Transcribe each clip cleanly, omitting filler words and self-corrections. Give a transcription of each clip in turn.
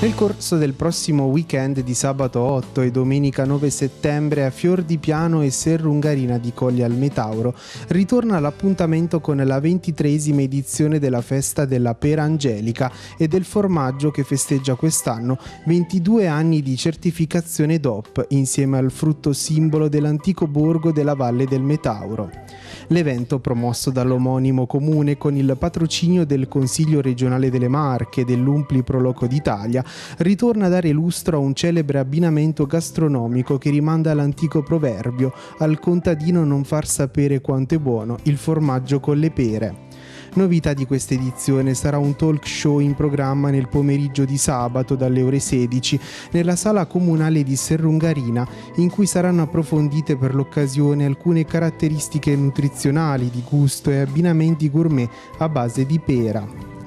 Nel corso del prossimo weekend di sabato 8 e domenica 9 settembre a Fior di Piano e Serrungarina di Colli al Metauro ritorna l'appuntamento con la 23esima edizione della festa della pera angelica e del formaggio che festeggia quest'anno 22 anni di certificazione DOP insieme al frutto simbolo dell'antico borgo della Valle del Metauro. L'evento, promosso dall'omonimo comune con il patrocinio del Consiglio regionale delle Marche e dell'Umpli Pro Loco d'Italia, ritorna a dare lustro a un celebre abbinamento gastronomico che rimanda all'antico proverbio «Al contadino non far sapere quanto è buono il formaggio con le pere». Novità di questa edizione sarà un talk show in programma nel pomeriggio di sabato dalle ore 16 nella sala comunale di Serrungarina, in cui saranno approfondite per l'occasione alcune caratteristiche nutrizionali, di gusto e abbinamenti gourmet a base di pera.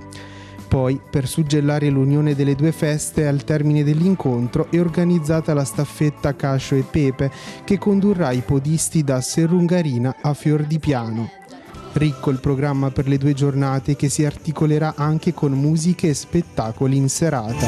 Poi, per suggellare l'unione delle due feste, al termine dell'incontro è organizzata la staffetta Cascio e Pepe, che condurrà i podisti da Serrungarina a Fior di Piano. Ricco il programma per le 2 giornate, che si articolerà anche con musiche e spettacoli in serata.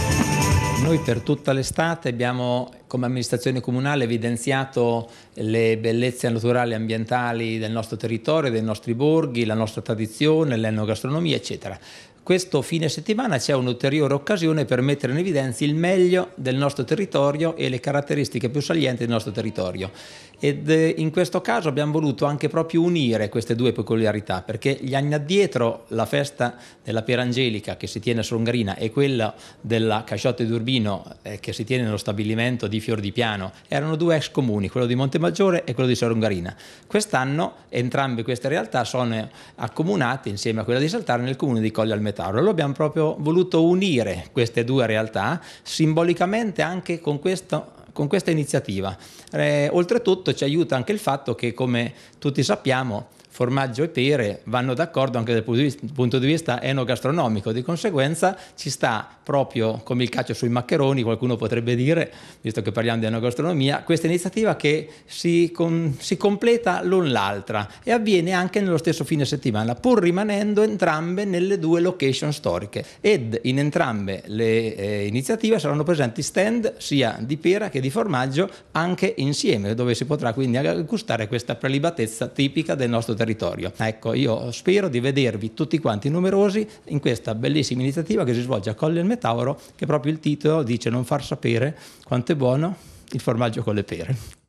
Noi per tutta l'estate abbiamo come amministrazione comunale evidenziato le bellezze naturali e ambientali del nostro territorio, dei nostri borghi, la nostra tradizione, l'enogastronomia, eccetera. Questo fine settimana c'è un'ulteriore occasione per mettere in evidenza il meglio del nostro territorio e le caratteristiche più salienti del nostro territorio. Ed in questo caso abbiamo voluto anche proprio unire queste 2 peculiarità, perché gli anni addietro la festa della pera angelica che si tiene a Serrungarina e quella della Casciotte d'Urbino che si tiene nello stabilimento di Fior di Piano erano 2 ex comuni, quello di Montemaggiore e quello di Serrungarina. Quest'anno entrambe queste realtà sono accomunate insieme a quella di Saltare nel comune di Colli al Metauro. Allora abbiamo proprio voluto unire queste 2 realtà simbolicamente anche con questa iniziativa. Oltretutto ci aiuta anche il fatto che, come tutti sappiamo, formaggio e pere vanno d'accordo anche dal punto di vista enogastronomico, di conseguenza ci sta proprio come il cacio sui maccheroni, qualcuno potrebbe dire, visto che parliamo di enogastronomia, questa iniziativa che si completa l'un l'altra e avviene anche nello stesso fine settimana, pur rimanendo entrambe nelle 2 location storiche, ed in entrambe le iniziative saranno presenti stand sia di pera che di formaggio anche insieme, dove si potrà quindi gustare questa prelibatezza tipica del nostro territorio. Ecco, io spero di vedervi tutti quanti numerosi in questa bellissima iniziativa che si svolge a Colli al Metauro, che proprio il titolo dice non far sapere quanto è buono il formaggio con le pere.